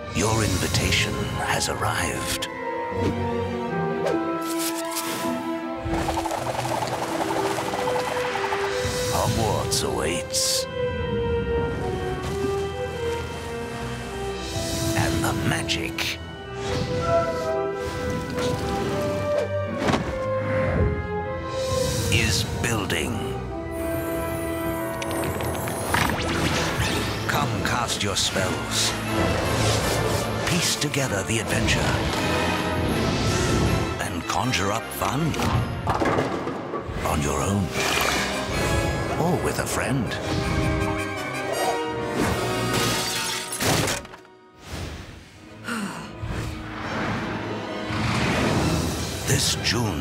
Your invitation has arrived. Hogwarts awaits. And the magic is building. Come cast your spells. Piece together the adventure. And conjure up fun. On your own. Or with a friend. This June.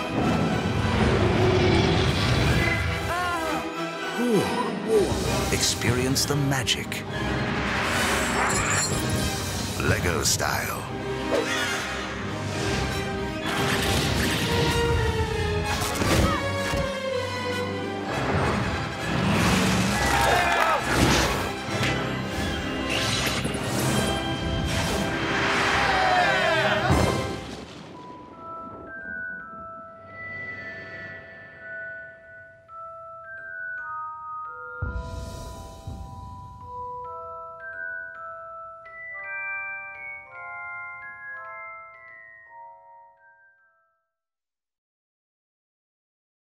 Experience the magic. Lego style.